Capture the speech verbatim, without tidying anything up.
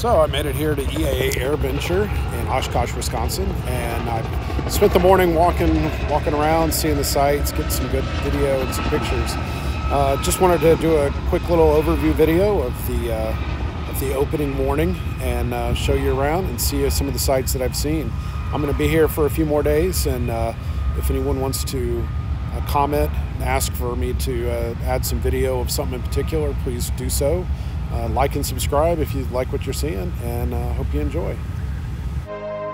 So I made it here to E A A AirVenture in Oshkosh, Wisconsin, and I spent the morning walking walking around, seeing the sites, getting some good video and some pictures. Uh, just wanted to do a quick little overview video of the uh, of the opening morning and uh, show you around and see some of the sites that I've seen. I'm going to be here for a few more days, and uh, if anyone wants to uh, comment and ask for me to uh, add some video of something in particular, please do so. Uh, like and subscribe if you like what you're seeing, and I uh, hope you enjoy.